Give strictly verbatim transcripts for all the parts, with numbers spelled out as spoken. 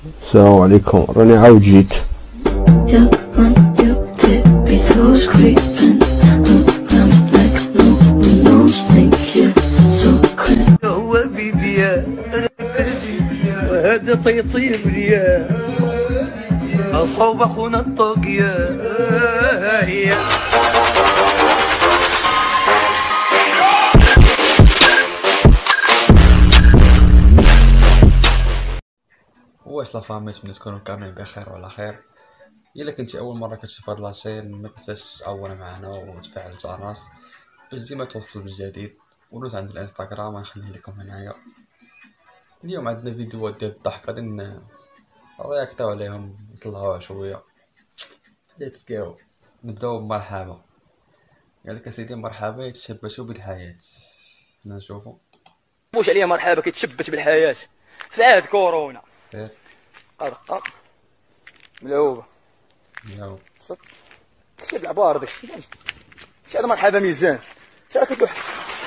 السلام عليكم، راني عاود جيت. هو بيبيا وهذا طيطيب ليا أصوب أخونا الطاقية. واش لا فامي نتمنى تكونوا كاملين بخير وعلى خير. الا كنتي اول مره كتشوف هاد لاشين ما تنساش تعاون معنا وتفعل الجرس باش ديما توصل بالجديد، ودوز عند الانستغرام غنخليه لكم هنايا. اليوم عندنا فيديوهات ديال الضحك غادي نرياكتاو عليهم نطلعوها شويه. ليتس جو، نبداو بمرحبا. قالك اسيدي مرحبا يتشبشوا بالحياه. نشوفوا واش عليا مرحبا كيتشبت بالحياه في عهد كورونا. خير قرقه ملعوبه ياو صك شي العبار داك الشيء. شي هذا مرحبا ميزان تا كتلوح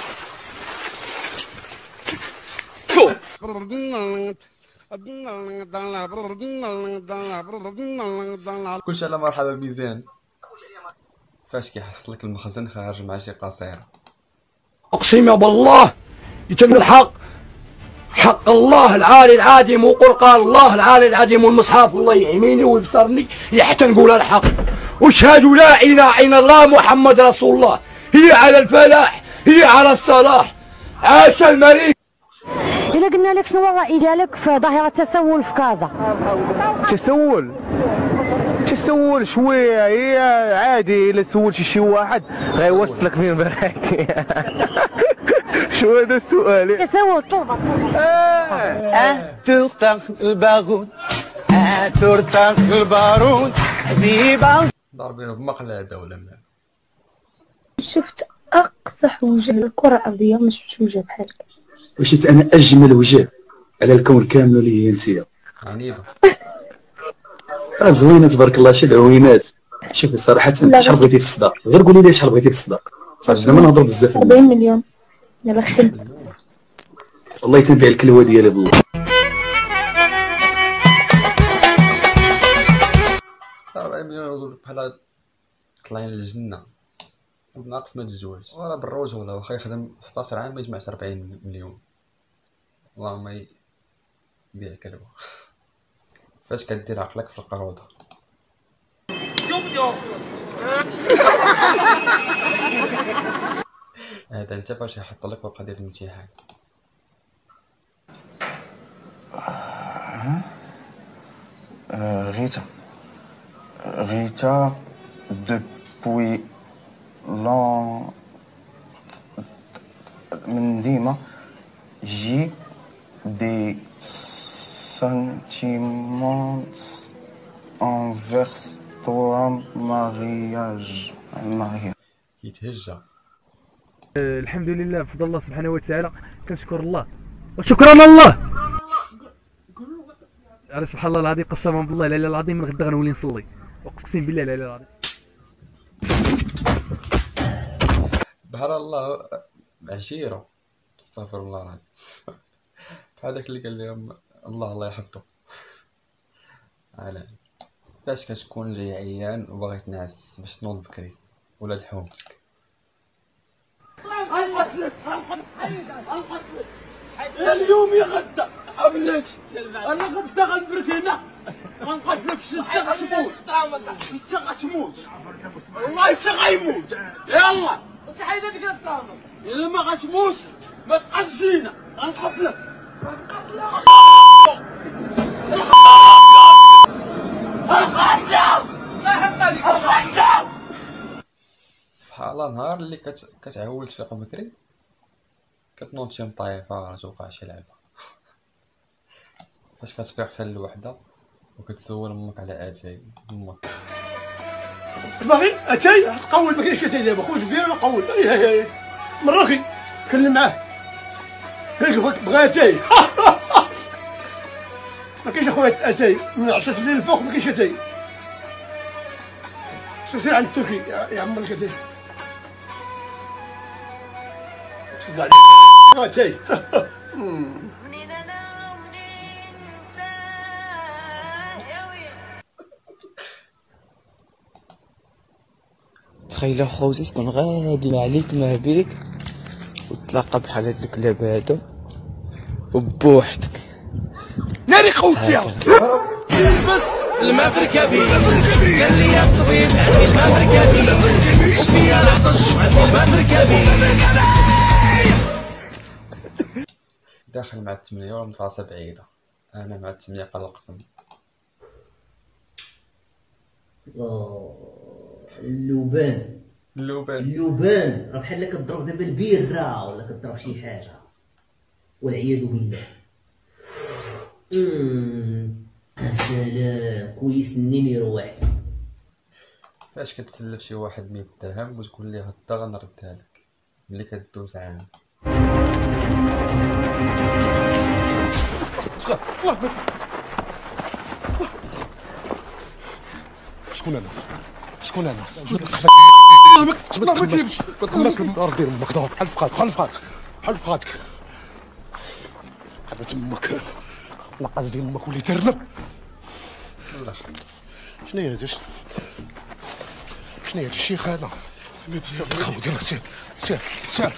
كلشي على مرحبا ميزان. فاش كيحصل لك المخزن خارج مع شي قصيره، اقسم بالله يتم الحق، حق الله العالي العظيم وقرآن الله العالي العظيم والمصحف الله يحميني ويبصرني حتى نقول الحق. واشهد لا اله الا الله محمد رسول الله. هي على الفلاح، هي على الصلاح. عاش الملك. إلا قلنا لك شنو هو الرأي ديالك في ظاهرة التسول في كازا؟ تسول تسول شويه هي عادي. الا سولتي شي واحد غيوصلك فين براك. شو هذا السؤال؟ تسول طلبة اه ترتاح البارود، اه ترتاح البارود حبيبه. ضاربينو بمقلادة ولا ما. شفت أقزح وجه الكرة الأرضية، ما شفتش وجه بحالك. وشفت أنا أجمل وجه على الكون كامل اللي هي أنتيا. عنيبة راه زوينة تبارك الله، شي العوينات. شوفي صراحة شحال بغيتي في الصداق، غير قولي لي شحال بغيتي في الصداق. انا ما نهضر بزاف. أربعين مليون يلا خدم. والله تنبيع الكلوة ديالي بالله. أربعين مليون بحال طلعين للجنة بناقص ما الزواج ولا بالروج ولا واخا يخدم ستاش عام ما يجمعش أربعين مليون. اللهم يبيع كلبة. فاش كدير عقلك في القروضة. هذا انت باش يحط لك ورقة ديال الامتحان. غيتا غيتا دوبوي لون من ديما جي دي sentiments envers toi mariage mariage. يتهجى. الحمد لله بفضل الله سبحانه وتعالى. كنشكر الله وشكرا الله على سبحان الله العظيم. قسما بالله العلي العظيم من غدا غنولي نصلي، اقسم بالله العلي العظيم. بحال الله عشيرة، استغفر الله العظيم. بحال داك اللي قال لهم الله الله يحفظه. على فاش كتكون جاي عيان وباغي تنعس باش تنوض بكري ولاد حومتك. اليوم يا غدا حبلاتي انا غدا غنبرك هنا غنقتلك. انت غتموت، انت غتموت والله انت غيموت. يلا انت حيدك الطامس. الا ما غتموت ما تبقاش زينه غنقتلك. غنقتلك الخشب فهمني الخشب. سبحان الله نهار اللي كت... كتعول تفيق بكري كتنوض شي مطايفة راه توقع شي لعبة. فاش كتفيق حتى لوحدة وكتسول امك على اتاي امك باغي اتاي تقول. ما كاينش اتاي دابا، خوت كبير وقول. مراخي كلم معاه قال لك بغا اتاي. ما كاينش اخويا اتاي من عشرة الليل الفوق، ما كاينش اتاي. سير عند التركي يا عم مالك اتاي. صدق عليك اتاي. تخيل خوتي تكون غادي ما عليك ما بيك وتلاقى بحال هاد الكلاب هادو وبوحدك ناري خوتي بس الماء في ركابي قال لي يا الطبيب عندي الماء في ركابي وفيا العطش عندي الماء في ركابي. داخل مع الثمانية والمتواصل بعيدة. أنا مع الثمانية قلقسم. اللوبان اللوبان اللوبان راه بحال كضرب دابا البيرة ولا كضرب شي حاجة والعياذ بالله. اممم سلام كويس النيميرو واحد. فاش كتسلف شي واحد مية درهم وتقول ليه غدا غنردها لك ملي كدوز عام. شكون انا شكون انا جبد القحبه جبد ما تخماش ما تخماش الدار ديال امك دور بحال فقاد بحال فقاد بحال فقادك حبة امك لقات ديال امك ولي ترنب. شنو هي هادي شنو هي هادي الشيخانه خوت يلاه سير سير سير.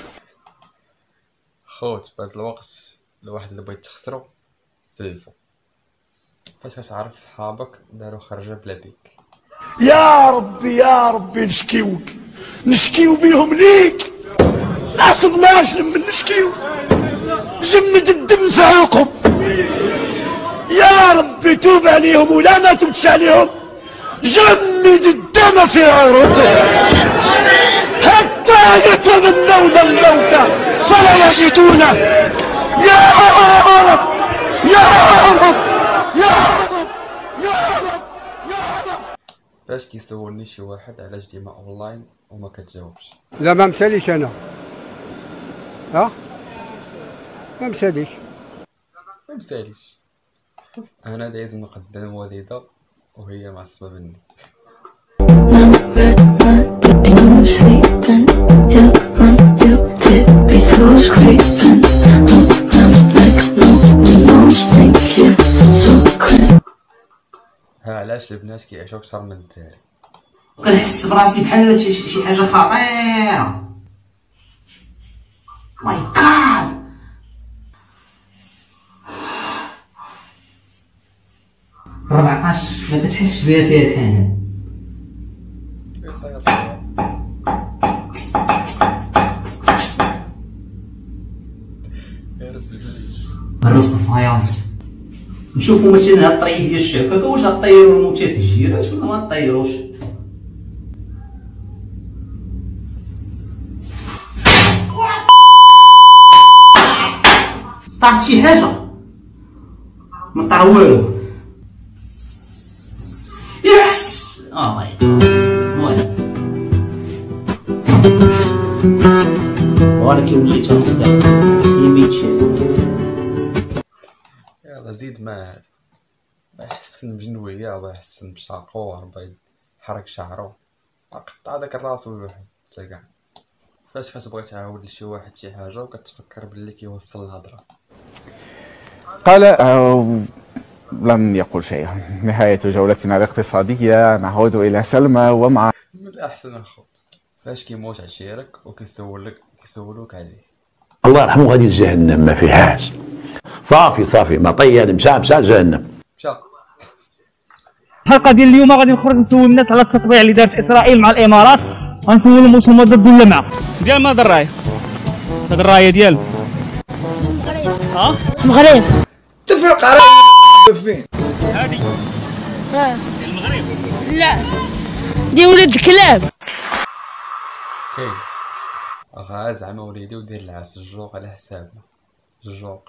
خوت في هاد الوقت الواحد اللي بغيت تخسرو سلفو. فاش كتعرف صحابك دارو خرجه بلا بيك. يا ربي يا ربي نشكيوك نشكيو بيهم ليك ما صبناش لما نشكيو جمد الدم في عروقهم يا ربي توب عليهم ولا ما تبتش عليهم جمد الدم في عروقهم حتى يتمنون الموت فلا يجدونه. يا رب يا رب يا رب يا رب يا رب. فاش كيسولني شي واحد على جديمة اونلاين وما كتجاوبش. لا ما مساليش انا ها ما مساليش ما مساليش. انا دايز نقدم وليدة وهي معصبة مني. ها علاش البنات كيعيشوا اكثر من الدراري. كنحس براسي بحال شي شي حاجه خطيره. ماي جاد أربعطاش ما كتحسش بها فيها الحنان. هرس الفايانس نشوفو مثلا هاد الطريق ديال الشبكه واش غطيرو المتفجرات ولا ما طيروش. طاحت شي حاجه ما طرا والو. يس اه ماي جاد وانا كيولي تنصدق يميتشي. يلا زيد ما هذا الله يحسن بجنوية الله يحسن بشاقو ربي يحرك شعرو قطع داك الراس ويوحد تا كاع. فاش كتبغي تعاود لشي واحد شي حاجة وكتفكر بلي كيوصل الهضرة. قال أو لم يقل شيئا. نهاية جولتنا الاقتصادية نعود إلى سلمى ومع من الأحسن أخوت فاش كيموت عشيرك وكيسولك كيسولوك عليه. الله يرحمه غادي لجهنم ما فيهاش. صافي صافي ما طيان مشى مشى لجهنم. مشى. الحلقه ديال اليوم غادي نخرج نسول الناس على التطبيع اللي دارت اسرائيل مع الامارات. غنسولهم واش هما ضد ولا مع. ديال ما هاد الرايه هاد الرايه ديال ها المغرب. تفرق على فين هادي اه ديال المغرب. لا ديال ولاد الكلاب. كاين غا زعما وليدي ودير العاس الجوق على حسابنا الجوق.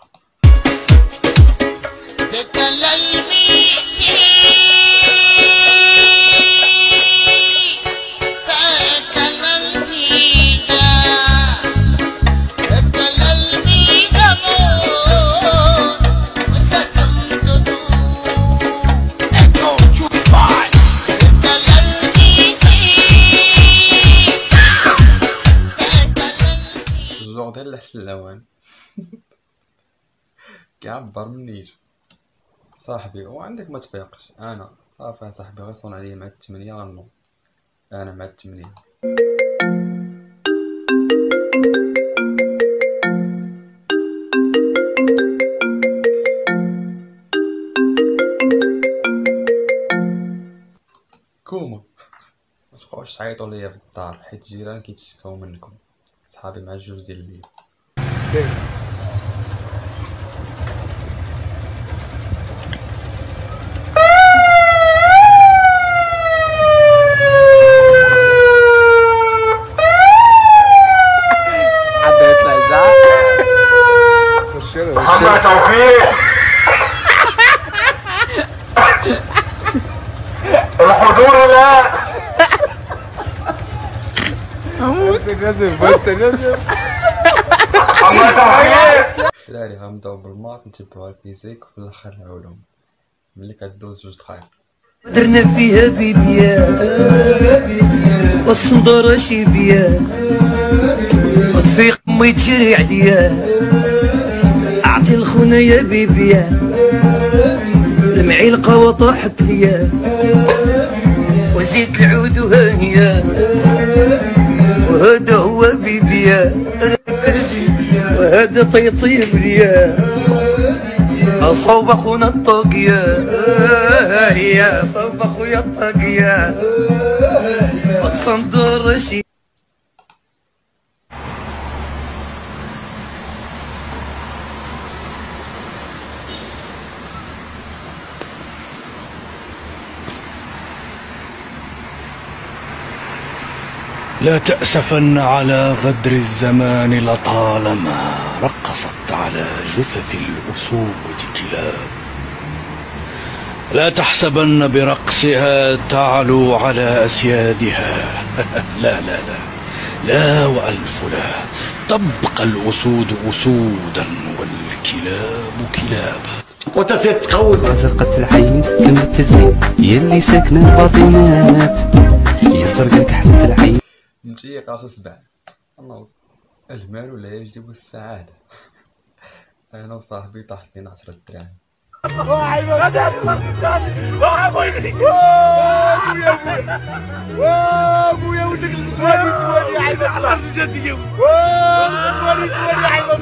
الجوق ديال الحسن الاوان كيعبر من نيتو صاحبي وعندك ما تفيقش. انا صافي صاحبي غيصون عليا مع الثمانية غنوض. انا مع الثمانية. كوما ما تبقاوش تعيطوا ليا في الدار حيت الجيران كيتشكاو منكم. صحابي مع جوج ديال الليل. محمد توفيق الحضور لا اموت نزف بس نزف. محمد توفيق الدراري غنبداو بالماط نتبعو الفيزيك وفي الاخر العلوم ملي كدوز جوج دقايق. درنا فيها بيبيا والصندورة شيبيا وتفيق ما يتجري عليا اعطي الخونا يا بيبيا المعيلقة وطاحت ليا وزيت العود وهانيا وهذا هو بيبيا وهذا طيطيب ليا صوب اخونا الطاقية يا صوب اخويا الطاقية والصندورة شي. لا تأسفن على غدر الزمان لطالما رقصت على جثث الأسود كلاب. لا تحسبن برقصها تعلو على أسيادها لا لا لا لا وألف لا. تبقى الأسود أسودا والكلاب كلابا. وتزيد تقود زرقت العين كلمة الزين يلي ساكنة الباطنات يا زرقا كحلة العين نمشي قاصو سبع. الله المال ولا يجلب السعادة. انا وصاحبي طاحت لينا عشرة دراهم. وابويا ولدك الاسود اسود يا عيب الله جدي واسود اسود يا عيب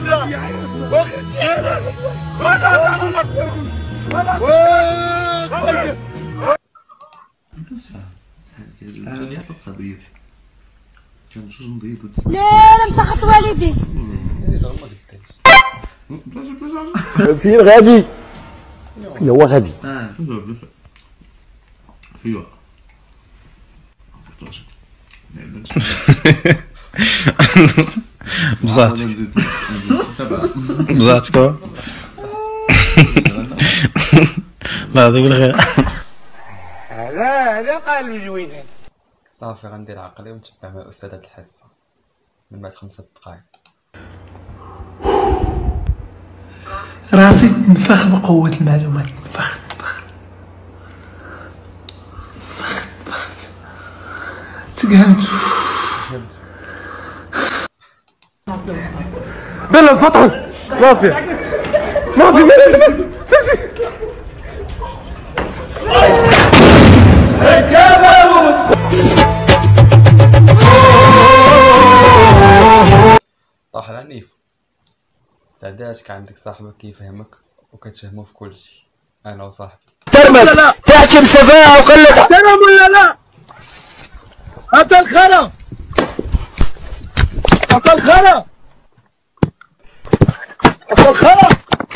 الله. كان جوج نضيد. لا لا مسحت والدي. فين غادي؟ فين هو غادي؟ اه فيوا بزات بزاتكو لا هذا بالخير. هذا هذا قال جوينين. صافي غندير عقلي ونتبع مع الأستاذ هاد الحصة من بعد خمسة دقايق. راسي تنفخ بقوة المعلومات. تنفخ تنفخ تنفخ تقهمت. بلا الفطحس ما في ما في ماشي. طاح العنيف. سعداش كان عندك صاحبك كيفهمك وكتفهمو في كل شيء. انا وصاحبي ترمت تحكي بسفاهة وقلة احترام ولا لا؟ هات الخرا هات الخرا هات الخرا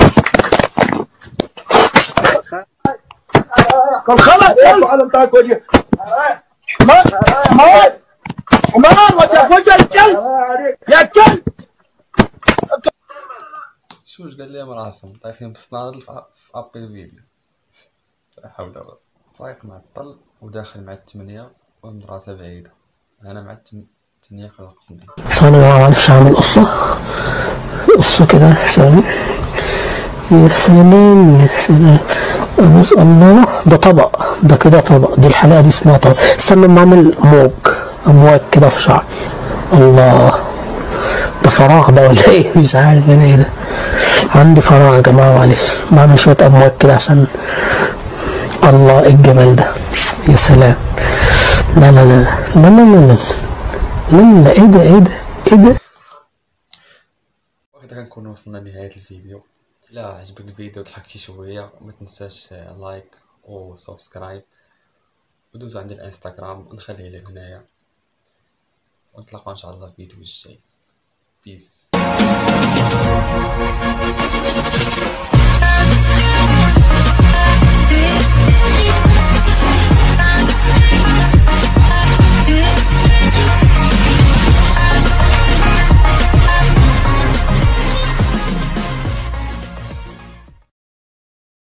الخرا على مطاك وجهك. حمار حمار حمار وجهك وجه الكلب يا كلب. شوش قال لي مراسم طايحين بالصنادل في ابل الفيديو. لا حول ولا قوة. فايق معطل وداخل مع الثمانية والمدرسة بعيدة. انا مع الثمانية خلق سنين. صار ما اعرفش اعمل قصة قصة كده ثاني. يا سلام يا سلام. الله ده طبق ده كده طبق. دي الحلقة دي اسمها طبق. استنى ما اعمل موج امواج كده في شعري. الله ده فراغ ده ولا ايه؟ مش عارف انا ايه ده. عندي فراغ يا جماعة معلش. بعمل شوية امواج كده عشان الله ايه الجمال ده. يا سلام. لا لا لا لا لا لا لا لا لا ايه ده ايه ده ايه ده. وقتها كنكون وصلنا لنهاية الفيديو. لا عجبك الفيديو وضحكتي شوية ما تنساش لايك وسبسكرايب ودوزو عندي الانستغرام نخليه لك هنايا، ونتلاقاو ان شاء الله في فيديو الجاي. بيس.